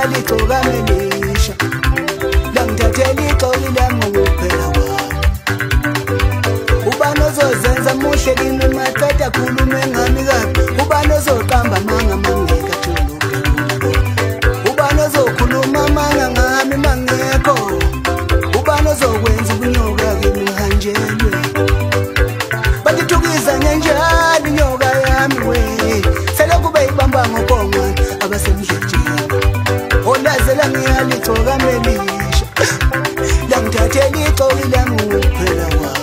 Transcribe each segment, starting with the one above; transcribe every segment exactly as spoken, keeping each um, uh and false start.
ngiyalicoka melisha langithathela ixoli lami ngokuphela kwami ubani ozozenza muhle kimi maqeda khulume ngami kabi ubani ozoqamba manga mangeka thuluka ubani ozokhuluma manga ngami mangekho ubani ozokwenza ubunyoka kimi ngihanjelwe batithukiza nyanjani inyoka yami we sele kube ibamba ngokongwa abasemdlejeni olazela ngiyalicoka melisha langithathela ixoli lami ngokuphela kwami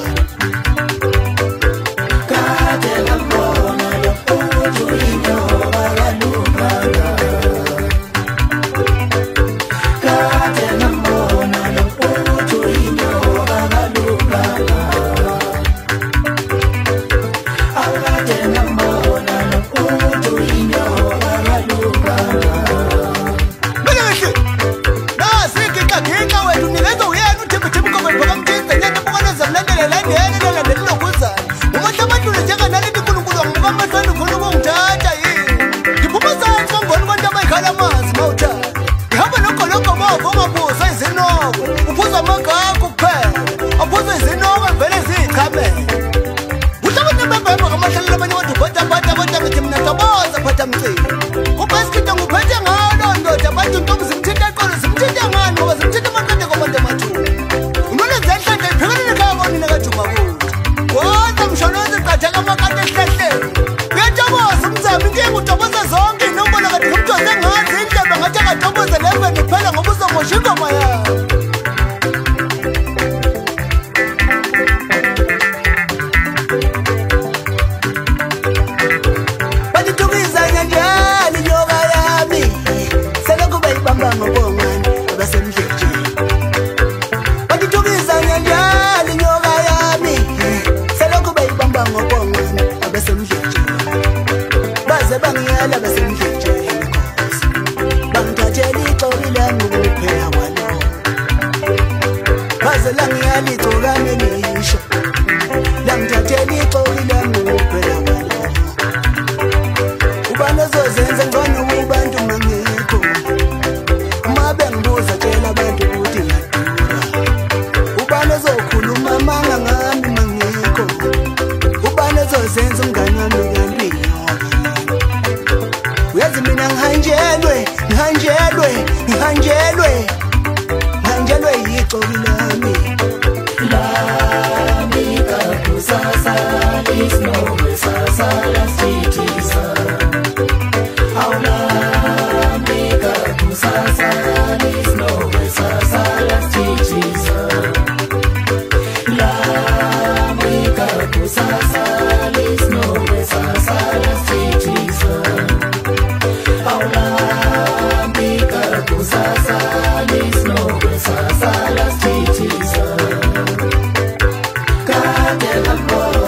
Got